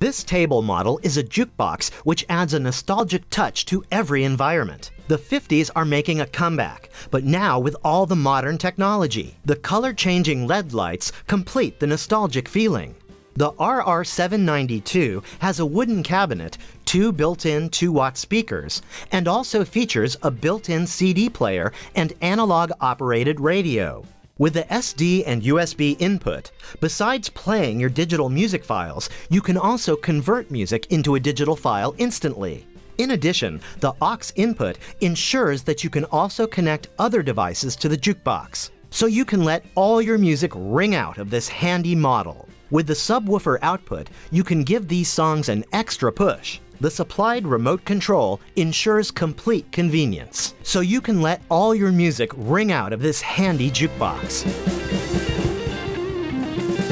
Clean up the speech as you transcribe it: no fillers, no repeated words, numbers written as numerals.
This table model is a jukebox which adds a nostalgic touch to every environment. The 50s are making a comeback, but now with all the modern technology. The color-changing LED lights complete the nostalgic feeling. The RR792 has a wooden cabinet, 2 built-in 2-watt speakers, and also features a built-in CD player and analog-operated radio. With the SD and USB input, besides playing your digital music files, you can also convert music into a digital file instantly. In addition, the aux input ensures that you can also connect other devices to the jukebox, so you can let all your music ring out of this handy model. With the subwoofer output, you can give these songs an extra push. The supplied remote control ensures complete convenience, so you can let all your music ring out of this handy jukebox.